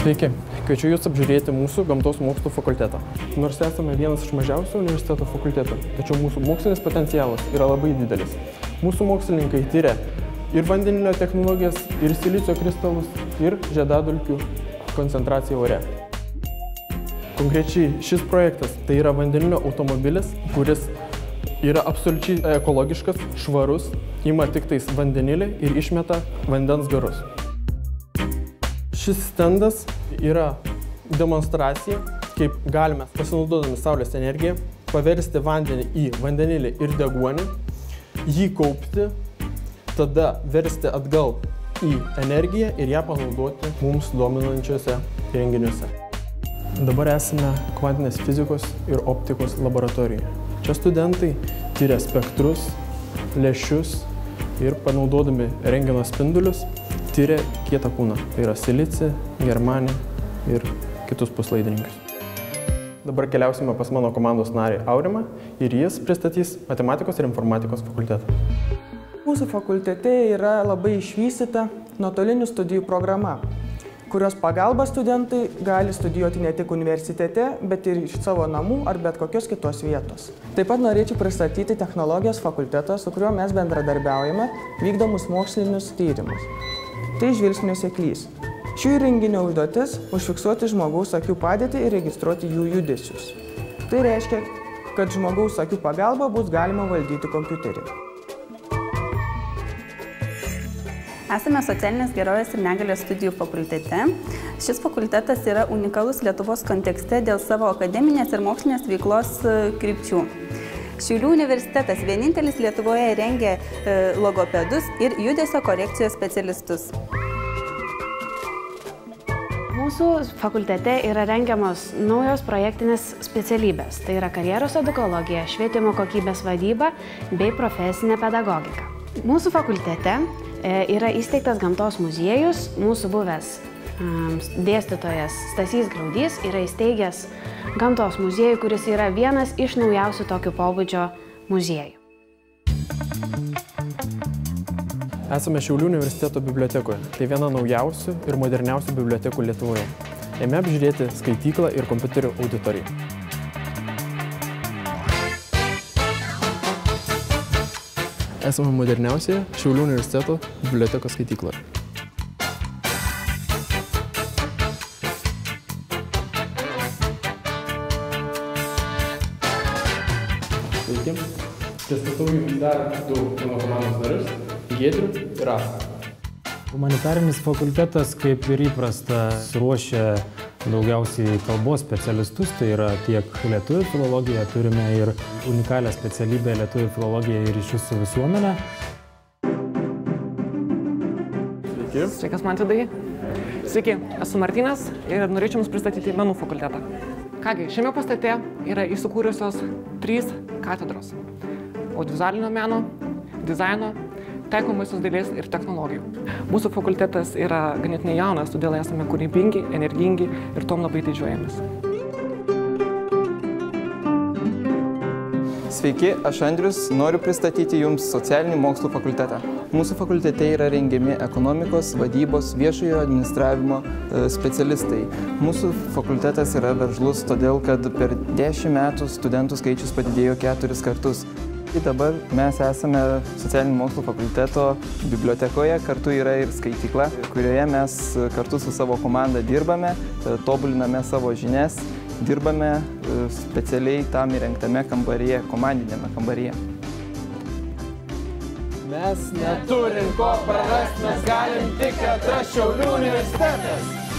Sveiki, kviečiu Jūs apžiūrėti mūsų gamtos mokslų fakultetą. Nors esame vienas iš mažiausių universiteto fakultetų, tačiau mūsų mokslinis potencialas yra labai didelis. Mūsų mokslininkai tyria ir vandenilio technologijas, ir silicio kristalus, ir žiedadulkių koncentraciją ore. Konkrečiai šis projektas tai yra vandenilio automobilis, kuris yra absoliučiai ekologiškas, švarus, ima tik tais vandenilį ir išmeta vandens garus. Šis stendas yra demonstracija, kaip galime, pasinaudodami saulės energiją, paversti vandenį į vandenilį ir deguonį, jį kaupti, tada versti atgal į energiją ir ją panaudoti mums dominančiuose įrenginiuose. Dabar esame kvantinės fizikos ir optikos laboratorijoje. Čia studentai tyria spektrus, lęšius ir panaudodami rentgeno spindulius tyria kietą kūną. Tai yra silicį, germanį ir kitus puslaidininkius. Dabar keliausime pas mano komandos narį Aurimą ir jis pristatys matematikos ir informatikos fakultetą. Mūsų fakultete yra labai išvystyta nuotolinių studijų programa, kurios pagalba studentai gali studijuoti ne tik universitete, bet ir iš savo namų ar bet kokios kitos vietos. Taip pat norėčiau pristatyti technologijos fakultetą, su kuriuo mes bendradarbiaujame, vykdomus mokslinius tyrimus. Tai žvilgsnio seklys. Šių įrenginio užduotis – užfiksuoti žmogaus akių padėtį ir registruoti jų judesius. Tai reiškia, kad žmogaus akių pagalba bus galima valdyti kompiuterį. Esame socialinės gerovės ir negalios studijų fakultete. Šis fakultetas yra unikalus Lietuvos kontekste dėl savo akademinės ir mokslinės veiklos krypčių. Šiaulių universitetas vienintelis Lietuvoje rengia logopedus ir judesio korekcijos specialistus. Mūsų fakultete yra rengiamos naujos projektinės specialybės. Tai yra karjeros edukologija, švietimo kokybės vadyba bei profesinė pedagogika. Mūsų fakultete yra įsteigtas gamtos muziejus. Mūsų buvęs dėstytojas Stasys Glaudys yra įsteigęs gamtos muziejų, kuris yra vienas iš naujausių tokio pobūdžio muziejų. Esame Šiaulių universiteto bibliotekoje. Tai viena naujausių ir moderniausių bibliotekų Lietuvoje. Jame apžiūrėti skaityklą ir kompiuterių auditoriją. Esame moderniausioje Šiaulių universiteto bibliotekos skaitykloje. Sveiki. Pristatau jums dar du mano komandos narius – Giedrių ir Astą. Humanitarinis fakultetas, kaip ir įprasta, ruošia daugiausiai kalbos specialistus, tai yra tiek lietuvių filologija, turime ir unikalią specialybę lietuvių filologiją ir ryšius su visuomenė. Sveiki. Sveikas, Mantvidai. Sveiki, esu Martynas ir norėčiau Jums pristatyti menų fakultetą. Kągi, šiame pastate yra įsikūrusios 3 katedros – audiovizualinio meno, dizaino, taikomosios dailės ir technologijų. Mūsų fakultetas yra ganėtinai jaunas, todėl esame kūrybingi, energingi ir tom labai didžiuojamės. Sveiki, aš Andrius, noriu pristatyti Jums socialinį mokslų fakultetą. Mūsų fakultete yra rengiami ekonomikos, vadybos, viešojo administravimo specialistai. Mūsų fakultetas yra veržlus, todėl kad per 10 metų studentų skaičius padidėjo 4 kartus. Dabar mes esame socialinių mokslų fakulteto bibliotekoje, kartu yra ir skaitykla, kurioje mes kartu su savo komanda dirbame, tobuliname savo žinias, dirbame specialiai tam įrengtame kambaryje, komandinėme kambaryje. Mes neturim ko prarast, mes galim tik atrasti Šiaulių universitetas.